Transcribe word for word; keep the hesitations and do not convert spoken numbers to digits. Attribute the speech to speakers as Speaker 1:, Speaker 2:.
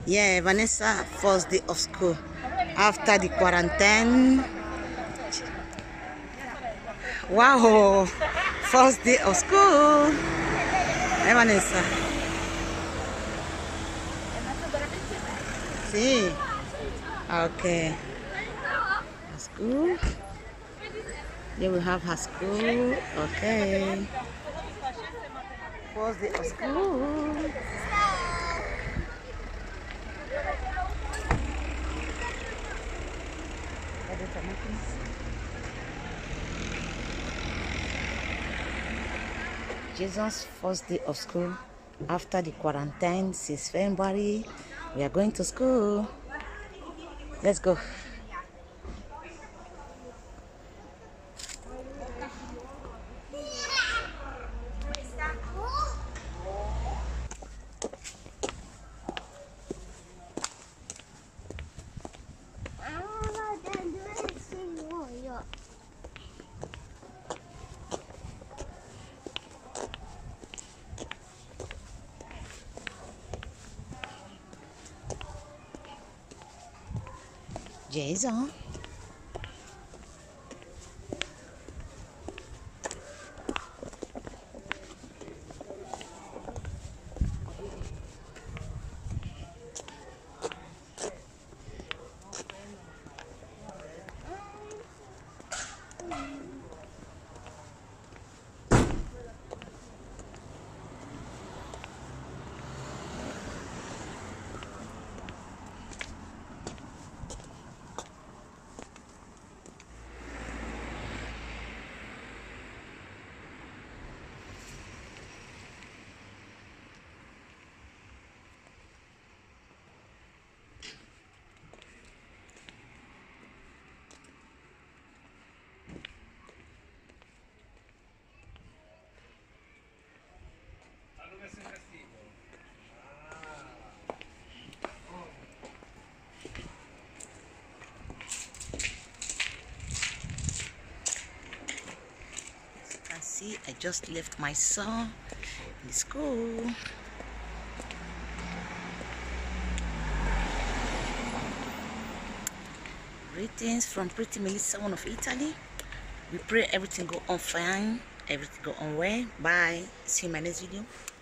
Speaker 1: Yeah, Vanessa, first day of school after the quarantine. Wow, first day of school. Hey, Vanessa. See, okay. School. Here we have her school. Okay. First day of school. Jesus' first day of school after the quarantine since February. We are going to school. Let's go. Jason. See, I just left my son in school. Greetings from Pretty Melissa, one of Italy. We pray everything go on fine, everything go on well. Bye. See you in my next video.